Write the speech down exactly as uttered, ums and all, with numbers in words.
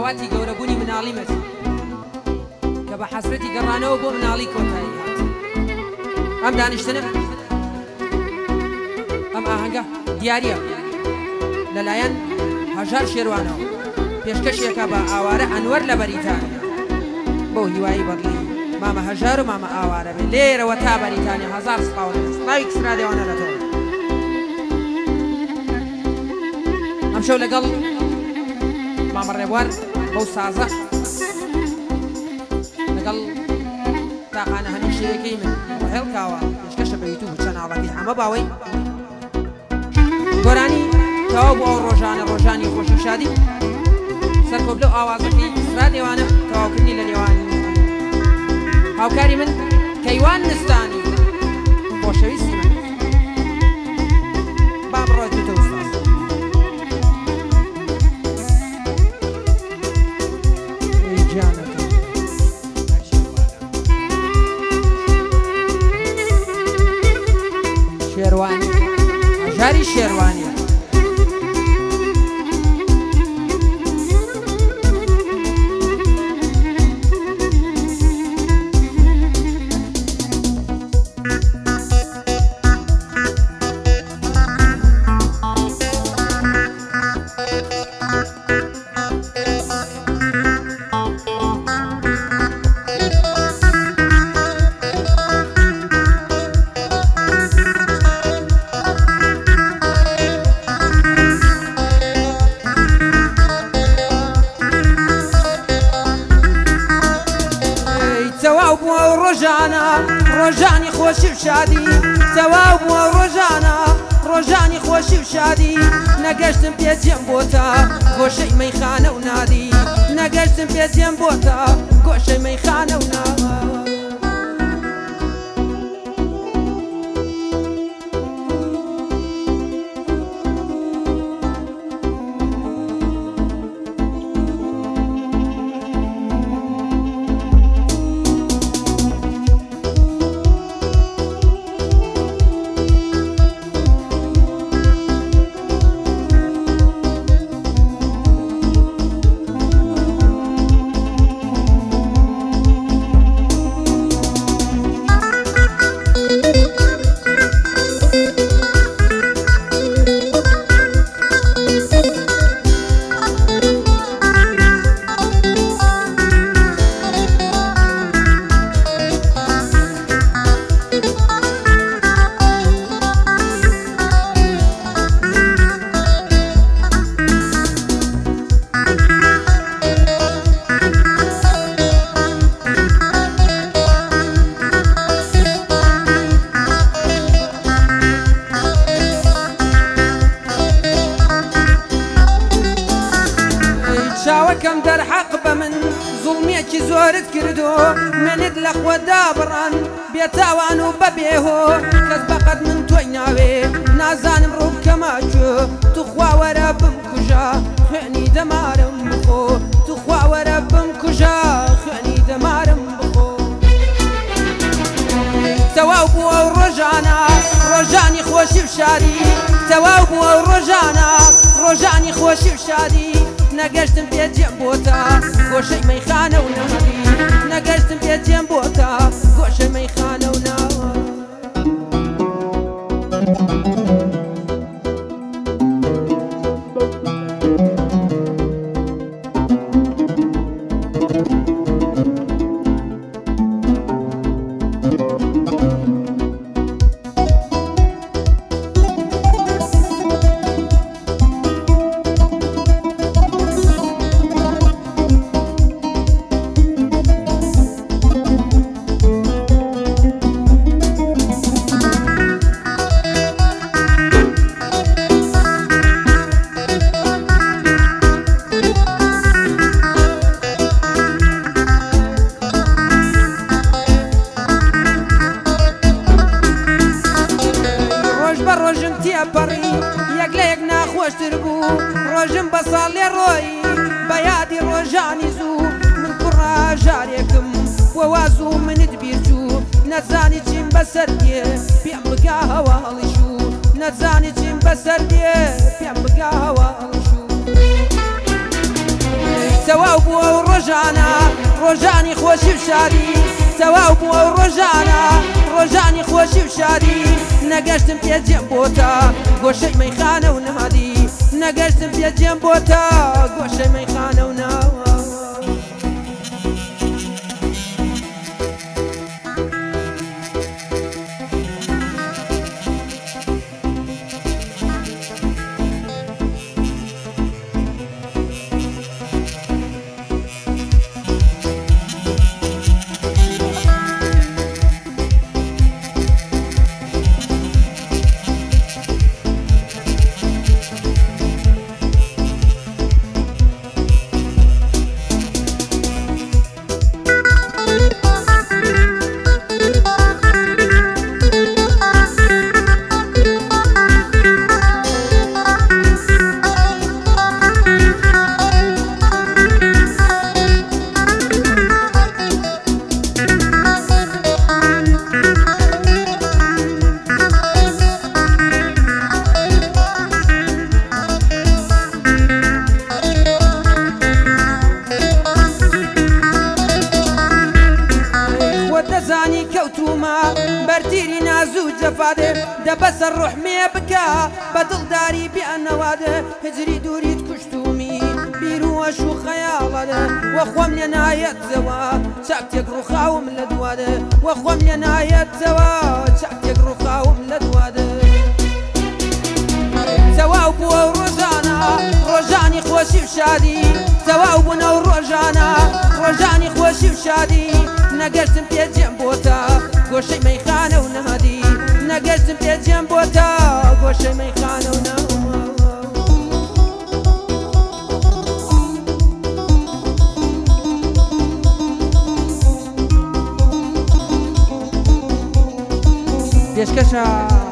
داواتی گەورەبوونی مناڵی مەتی کە بە حەسرەتی گەڕانەوە بۆ مناڵی کۆتایی هات. ئەم دانیشتنە ئەم ئاهەنگە دیارە لەلایەن هەژار شێروانەوە پێشکەشێکە بە ئاوارە ئەنوەر لە بەریتانیا بۆ هیوایی بەڕلی مامە هەژار و مامە ئاوارە بێ لێرەوە تا بەریتانیا هەزار سپاوە ناوی کسرا دێوانە لەتەوە. ئەم شەو لەگەڵ مامە ڕێبوار بەو سازە لەگەڵ تاقانە هەمیشەیەکەی من هێڵکاوە پێشکەشە بە یوتیوب چەناڵەکەی ئەمە باوەی گۆرانی تەواو بۆ ئەو ڕۆژانە ڕۆژانی خۆشی و شادی سەرکۆب لەو ئاوازەکەی کسرا دێوانە تەواوکردنی لە نێوانی هاوکاری من کەیوان نستانی خۆشەویستی من با بڕۆیت توتە ئوستاز. شێروانی هەژاری شێروانی ڕۆژانی خۆشی و شادی تەواو بووە ڕۆژانە ڕۆژانی خۆشی و شادی نەگەشتم پێجێم بۆتە گۆشەی مەیخانە و نادی نەگەشتم پێجێم بۆتە گۆشەی مەیخانە و نادی. چاوەکەم دەرحەق بە من زوڵمێکی زۆرت کردو منت لە خۆدا بڕان بێتاوان و بەبێهۆ کەس بەقەت من تۆی ناوێ نازانم ڕووکەماچۆ توخوا وەرە بمکوژە خوێنی دەمارم بخۆ توخوا وەرە بمکوژە خوێنی دەمارم بخۆ. تەواو بووە ئەو ڕۆژانە ڕۆژانی خۆشی و شادی تەواو بووە ئەو ڕۆژانە ڕۆژانی خۆشی و شادی نەگەشتم پێجێم بۆتە گۆشەی مەیخانە و نادی نەگەشتم پێجێم بۆتە گۆشەی مەیخانە و ناوە. یەک لە یەک ناخۆشتر بوو ڕۆژم بە ساڵێ ڕۆی بە یادی ڕۆژانی زوو من کوڕە ژارێکم وەواز و منت بیرچوو نەزانی چیم بەسەر دێ پێم بگا هەواڵی شوو نەزانی چیم بەسەر دێ پێم بگا هەواڵی شوو. تەواو بووە و ڕۆژانە ڕۆژانی خۆشی و شادی تەواو بووە و ڕۆژانە ڕۆژانی خۆشی و شادی نەگەشتم پێجێم بۆتە گۆشەی مەیخانە و نەهادی نەگەشتم پێجێم بۆتە گۆشەی مەیخانە و ناوە زانی کەوتومە بەرتیری نازوو جەفادێ دەبەسەر ڕوحمێ بکە بە دڵداری بیانەوادە هجری دووریت کوشتومی بیروەش و خەیاڵەدە وەخۆم لێ نایەتەوە چاکتێک ڕووخاوم لە دووادە وەخۆم لێ نایەتەوە چاکتێک ڕووخاوم لە دووادە تەواو بووە و ڕۆژانە ڕۆژانی خۆشی و شادی تەواو بوونە و ڕۆژانە ڕۆژانی خۆشی و شادی نەگەشتم پێجێم بۆتە گۆشەی مەیخانە و نەهادی نەگەشتم پێجێم بۆتە گۆشەی مەیخانە و ناوە پێشکەشە